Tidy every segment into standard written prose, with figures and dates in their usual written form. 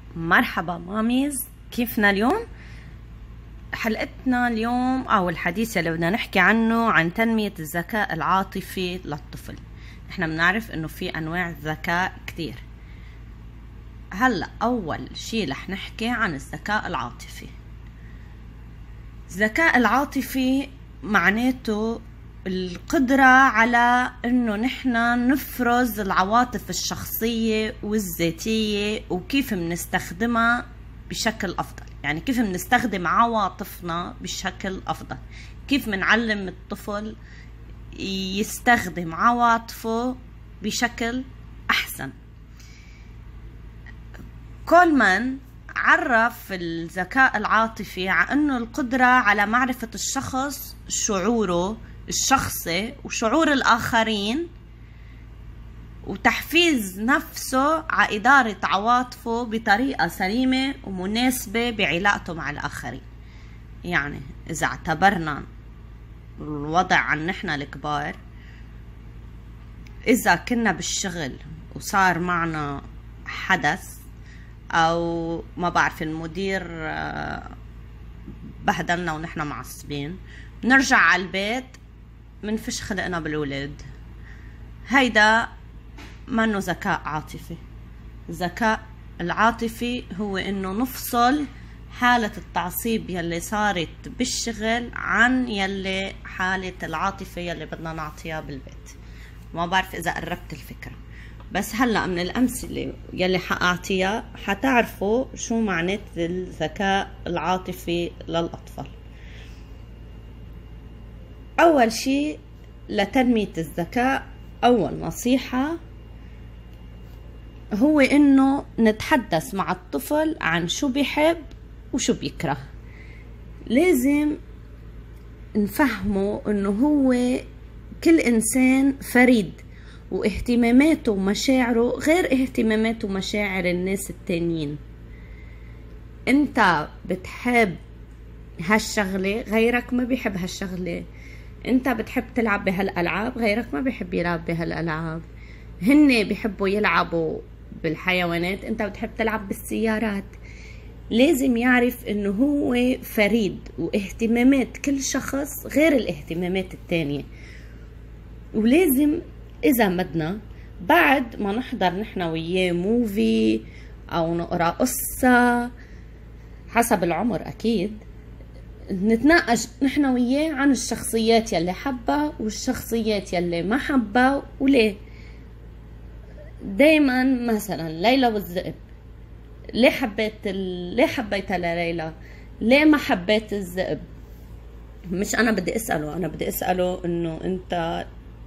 مرحبا ماميز، كيفنا اليوم؟ حلقتنا اليوم او الحديث اللي بدنا نحكي عنه عن تنمية الذكاء العاطفي للطفل. احنا بنعرف انه في انواع ذكاء كتير. هلا اول شي رح نحكي عن الذكاء العاطفي. الذكاء العاطفي معناته القدرة على انه نحن نفرز العواطف الشخصية والذاتية وكيف بنستخدمها بشكل افضل. يعني كيف بنستخدم عواطفنا بشكل افضل، كيف بنعلم الطفل يستخدم عواطفه بشكل احسن. كولمان عرف الذكاء العاطفي على انه القدرة على معرفة الشخص شعوره الشخصي وشعور الآخرين وتحفيز نفسه على إدارة عواطفه بطريقة سليمة ومناسبة بعلاقته مع الآخرين. يعني إذا اعتبرنا الوضع عن نحن الكبار، إذا كنا بالشغل وصار معنا حدث أو ما بعرف المدير بهدلنا ونحن معصبين، نرجع على البيت منفش خلقنا بالولاد. هيدا منه ذكاء عاطفي. الذكاء العاطفي هو انه نفصل حالة التعصيب يلي صارت بالشغل عن يلي حالة العاطفة يلي بدنا نعطيها بالبيت. ما بعرف اذا قربت الفكرة، بس هلأ من الأمثلة يلي حأعطيها حتعرفوا شو معنات الذكاء العاطفي للأطفال. أول شيء لتنمية الذكاء، أول نصيحة هو إنه نتحدث مع الطفل عن شو بيحب وشو بيكره. لازم نفهمه إنه هو كل إنسان فريد، واهتماماته ومشاعره غير اهتمامات ومشاعر الناس التانيين. انت بتحب هالشغلة غيرك ما بيحب هالشغلة، انت بتحب تلعب بهالألعاب غيرك ما بيحب يلعب بهالألعاب، هن بيحبوا يلعبوا بالحيوانات انت بتحب تلعب بالسيارات. لازم يعرف انه هو فريد واهتمامات كل شخص غير الاهتمامات التانية. ولازم إذا بدنا بعد ما نحضر نحن وياه موفي أو نقرأ قصة حسب العمر أكيد، نتناقش نحن وياه عن الشخصيات يلي حبها والشخصيات يلي ما حبها وليه. دايما مثلا ليلى والذئب، ليه حبيتها لليلى، ليه ما حبيت الذئب؟ مش أنا بدي أسأله إنه أنت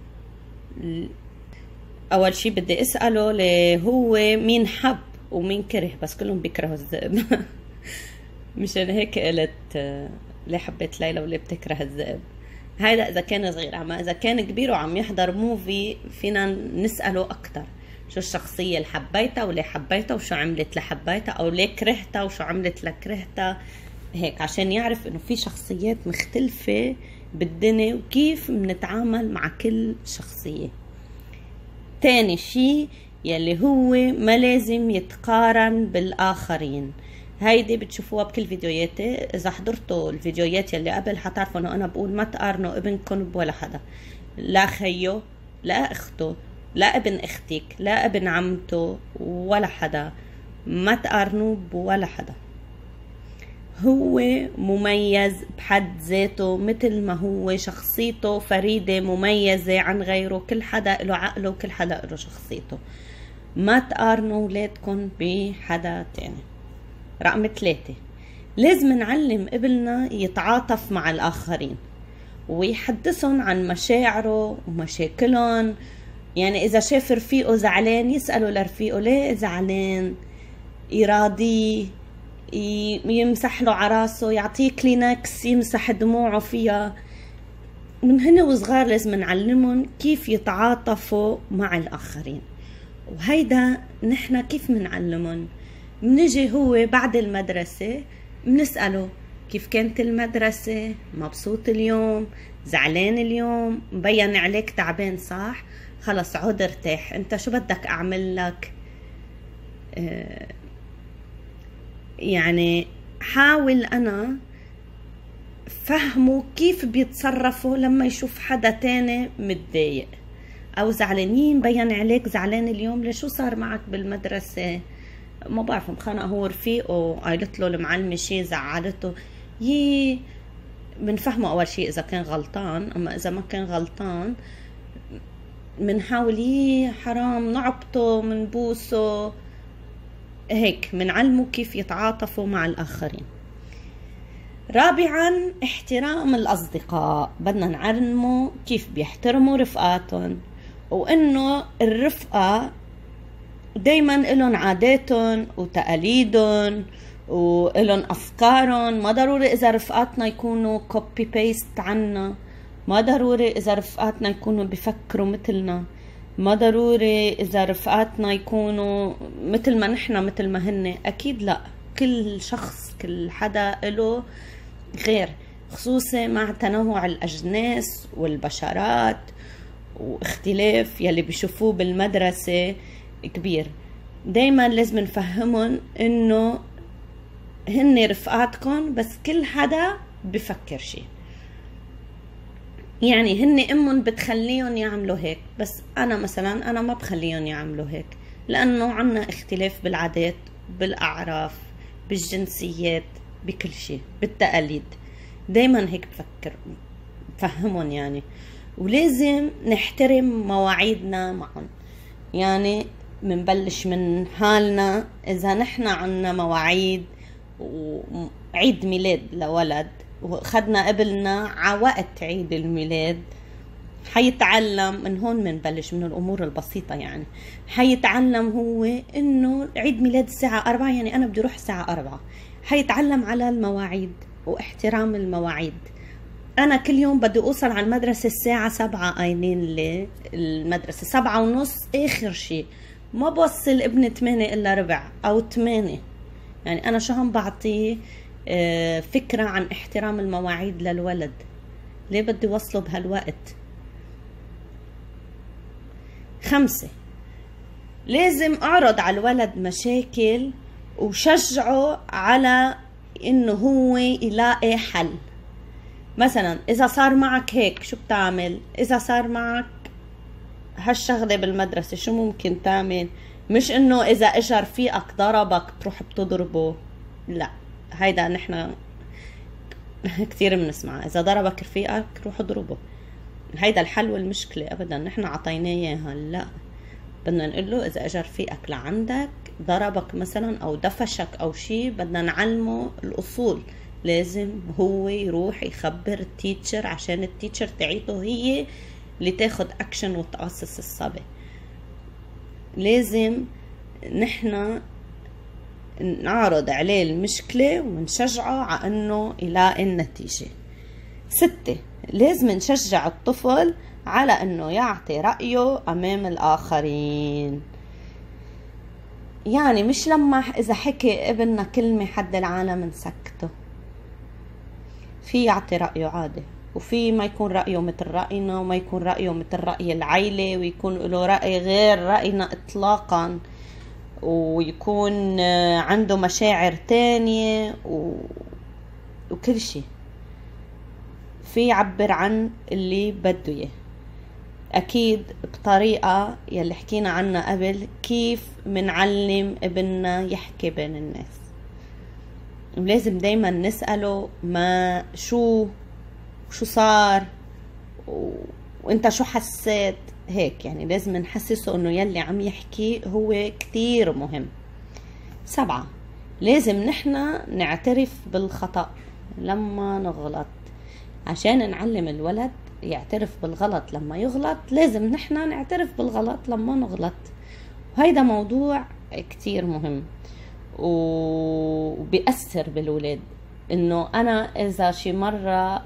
اول شي بدي اساله ليه هو مين حب ومين كره، بس كلهم بيكرهوا الذئب. مشان هيك قلت ليه حبيت ليلى وليه بتكره الذئب. هيدا اذا كان صغير. اما اذا كان كبير وعم يحضر موفي فينا نساله اكتر شو الشخصيه اللي حبيتها وليه حبيتها وشو عملت لحبيتها، او ليه كرهتها وشو عملت لكرهتها، هيك عشان يعرف انه في شخصيات مختلفه بالدنيا وكيف بنتعامل مع كل شخصية. تاني شي يلي هو ما لازم يتقارن بالآخرين. هيدي بتشوفوها بكل فيديوهاتي. إذا حضرتوا الفيديوهات يلي قبل حتعرفوا إنه أنا بقول ما تقارنوا ابنكم بولا حدا، لا خيه لا أخته لا ابن أختك لا ابن عمته ولا حدا. ما تقارنوا بولا حدا. هو مميز بحد ذاته مثل ما هو شخصيته فريدة مميزة عن غيره. كل حدا له عقله وكل حدا له شخصيته. ما تقارنوا ولادكم بحدا تاني. رقم 3، لازم نعلم ابننا يتعاطف مع الآخرين ويحدثهم عن مشاعره ومشاكلهم. يعني إذا شاف رفيقه زعلان يسأله لرفيقه ليه زعلان، يراضيه، يمسح له عراسه، يعطيه كلينكس يمسح دموعه فيها. من هنا وصغار لازم نعلمهم كيف يتعاطفوا مع الآخرين. وهيدا نحن كيف منعلمهم؟ منجي هو بعد المدرسة منسأله كيف كانت المدرسة، مبسوط اليوم، زعلان اليوم، مبين عليك تعبان صح؟ خلص عود ارتاح، انت شو بدك اعمل لك؟ يعني حاول أنا فهموا كيف بيتصرفوا لما يشوف حدا تاني متضايق أو زعلانين. بين عليك زعلان اليوم، ليش شو صار معك بالمدرسة؟ ما بعرف، مخانق هو رفيقه، قالت له المعلمة شي زعلته. بنفهمه أول شي إذا كان غلطان، أما إذا ما كان غلطان منحاول حرام نعبطه منبوسه، هيك منعلمه كيف يتعاطفوا مع الآخرين. رابعا احترام الأصدقاء، بدنا نعلمه كيف بيحترموا رفقاتهم، وإنه الرفقة دايما إلهم عاداتهم وتقاليدهم وإلهم أفكارهم. ما ضروري إذا رفقاتنا يكونوا كوبي بيست عنا، ما ضروري إذا رفقاتنا يكونوا بيفكروا مثلنا، ما ضروري إذا رفقاتنا يكونوا مثل ما نحنا مثل ما هن. أكيد لا، كل شخص كل حدا له غير، خصوصي مع تنوع الأجناس والبشرات واختلاف يلي بيشوفوه بالمدرسة كبير. دايما لازم نفهمهم إنه هن رفقاتكم، بس كل حدا بفكر شي. يعني هن امهم بتخليهم يعملوا هيك، بس انا مثلا انا ما بخليهم يعملوا هيك، لانه عنا اختلاف بالعادات، بالاعراف، بالجنسيات، بكل شيء، بالتقاليد. دايما هيك بفكر بفهمهم يعني. ولازم نحترم مواعيدنا معهم. يعني منبلش من حالنا، اذا نحنا عنا مواعيد وعيد ميلاد لولد وخدنا قبلنا على وقت عيد الميلاد، حيتعلم من هون، منبلش من الامور البسيطه. يعني حيتعلم هو انه عيد ميلاد الساعه 4، يعني انا بدي اروح الساعه 4. حيتعلم على المواعيد واحترام المواعيد. انا كل يوم بدي اوصل على المدرسه الساعه 7، قايلين لي المدرسه 7:30 اخر شيء. ما بوصل ابني 8 الا ربع او 8. يعني انا شو هم بعطيه فكرة عن احترام المواعيد للولد؟ ليه بدي وصله بهالوقت؟ 5، لازم اعرض على الولد مشاكل وشجعه على انه هو يلاقي حل. مثلا اذا صار معك هيك شو بتعمل؟ اذا صار معك هالشغلة بالمدرسة شو ممكن تعمل؟ مش انه اذا اجى رفيقك ضربك تروح بتضربه، لا، هيدا نحنا كتير بنسمع، اذا ضربك رفيقك روح اضربه، هيدا الحل والمشكلة. ابدا نحنا عطيناه اياها، لا، بدنا نقول له اذا اجى رفيقك لعندك ضربك مثلا او دفشك او شي، بدنا نعلمه الاصول. لازم هو يروح يخبر التيتشر عشان التيتشر تعيته هي اللي تاخد اكشن وتقاصص الصبي. لازم نحنا نعرض عليه المشكلة ونشجعه على انه يلاقي النتيجة. 6، لازم نشجع الطفل على انه يعطي رأيه امام الاخرين. يعني مش لما اذا حكي ابننا كلمة حد العالم نسكته، في يعطي رأيه عادي، وفي ما يكون رأيه مثل رأينا، وما يكون رأيه مثل رأي العيلة، ويكون له رأي غير رأينا اطلاقا، ويكون عنده مشاعر تانية وكل شيء. في يعبر عن اللي بده اياه، اكيد بطريقة يلي حكينا عنها قبل، كيف منعلم ابننا يحكي بين الناس. ولازم دايما نسأله ما شو صار وانت شو حسيت، هيك يعني لازم نحسسه انه يلي عم يحكي هو كتير مهم. 7، لازم نحنا نعترف بالخطأ لما نغلط. عشان نعلم الولد يعترف بالغلط لما يغلط، لازم نحنا نعترف بالغلط لما نغلط. وهيدا موضوع كتير مهم وبيأثر بالولاد. انه انا اذا شي مرة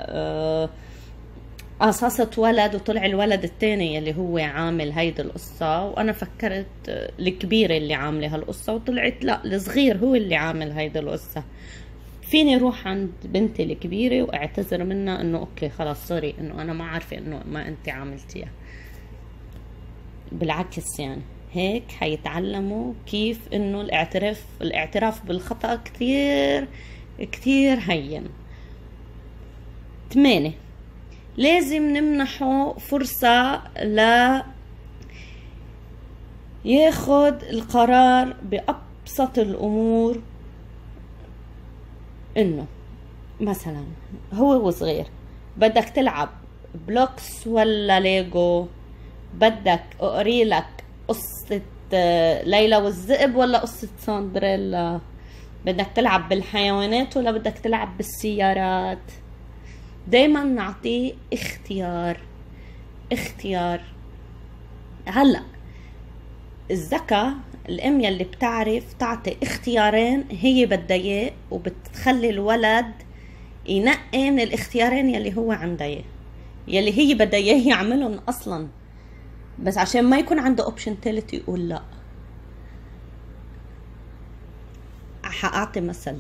قصصت ولد وطلع الولد التاني اللي هو عامل هيدا القصة، وانا فكرت الكبيرة اللي عاملة هالقصة، وطلعت لا، الصغير هو اللي عامل هيدا القصة، فيني روح عند بنتي الكبيرة واعتذر منها انه اوكي خلاص سوري، انه انا ما عارفة انه ما انت عاملتيها. بالعكس يعني هيك حيتعلموا كيف انه الاعتراف بالخطأ كتير كتير هين. 8، لازم نمنحه فرصة ياخد القرار بأبسط الأمور. إنه مثلا هو وصغير بدك تلعب بلوكس ولا ليجو؟ بدك أقري لك قصة ليلى والذئب ولا قصة سندريلا؟ بدك تلعب بالحيوانات ولا بدك تلعب بالسيارات؟ دايما نعطيه اختيار. هلأ الذكاء الام يلي بتعرف تعطي اختيارين هي بدها اياه، وبتخلي الولد ينقي من الاختيارين يلي هو عنده اياه، يلي هي بدها اياه يعملهم اصلا، بس عشان ما يكون عنده اوبشن ثالث يقول لا. حاعطي مثل،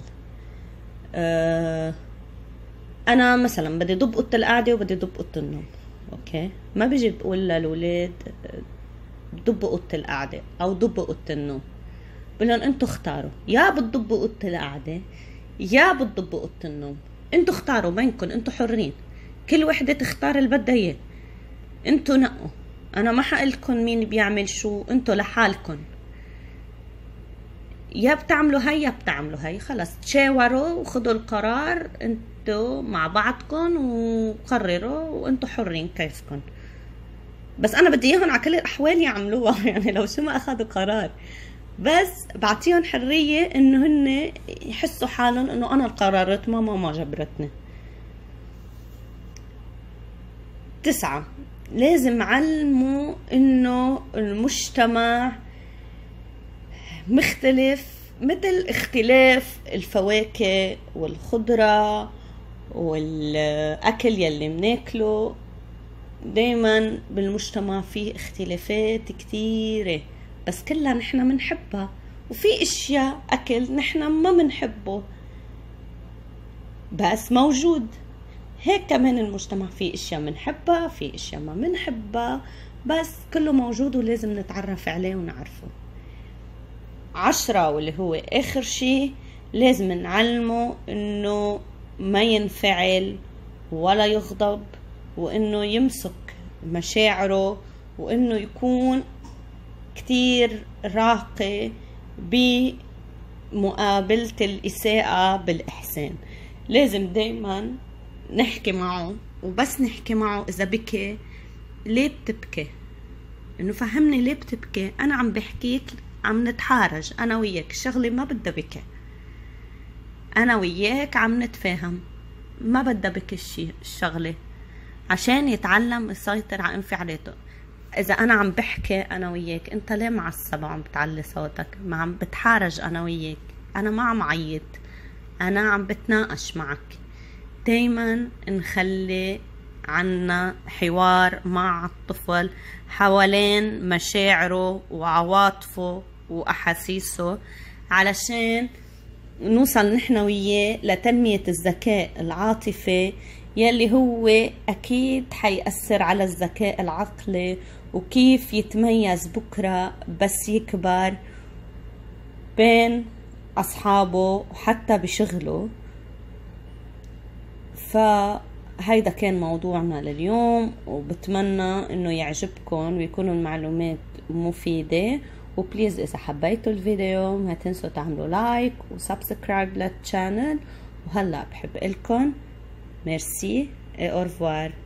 انا مثلا بدي دب اوضه القعده وبدي دب اوضه النوم، اوكي؟ ما بيجي بقول للولاد دبوا اوضه القعده او دبوا اوضه النوم، بقول لهم انتوا اختاروا، يا بتدبوا اوضه القعده يا بتدبوا اوضه النوم، انتوا اختاروا بينكم، انتوا حرين، كل وحده تختار اللي بدها اياه، انتوا نقوا، انا ما حقلكم مين بيعمل شو، انتوا لحالكم، يا بتعملوا هاي يا بتعملوا هاي، خلص تشاوروا وخذوا القرار انتوا مع بعضكم وقرروا، وانتوا حرين كيفكم، بس انا بدي اياهم على كل الاحوال يعملوها يعني لو شو ما اخذوا قرار، بس بعطيهم حريه انه هن يحسوا حالهم انه انا قررت، ماما ما جبرتني. 9، لازم علموا انه المجتمع مختلف مثل اختلاف الفواكه والخضرة والاكل يلي مناكله، دايما بالمجتمع فيه اختلافات كتيرة بس كلها نحنا منحبها، وفي اشياء اكل نحنا ما منحبه بس موجود. هيك كمان المجتمع فيه اشياء منحبها فيه اشياء ما منحبها، بس كله موجود ولازم نتعرف عليه ونعرفه. 10 واللي هو اخر شي، لازم نعلمه انه ما ينفعل ولا يغضب، وانه يمسك مشاعره، وانه يكون كتير راقي بمقابلة الإساءة بالإحسان. لازم دايما نحكي معه، وبس نحكي معه إذا بكي ليه بتبكي، إنه فهمني ليه بتبكي، أنا عم بحكيك، عم نتحارج أنا وياك، الشغلة ما بدها بكي، أنا وياك عم نتفاهم، ما بدها بكي الشغلة، عشان يتعلم يسيطر على انفعالاته. إذا أنا عم بحكي أنا وياك، أنت ليه معصب وعم بتعلي صوتك؟ ما عم بتحارج أنا وياك، أنا ما عم عيط، أنا عم بتناقش معك. دايما نخلي عنا حوار مع الطفل حوالين مشاعره وعواطفه وأحاسيسه، علشان نوصل نحن وياه لتنمية الذكاء العاطفي يلي هو أكيد حيأثر على الذكاء العقلي، وكيف يتميز بكرة بس يكبر بين أصحابه وحتى بشغله. فهيدا كان موضوعنا لليوم، وبتمنى انه يعجبكم ويكونوا المعلومات مفيدة، وبليز اذا حبيتوا الفيديو ما تنسوا تعملوا لايك وسبسكرايب للشانل، وهلا بحب لكم ميرسي اي اورفوار.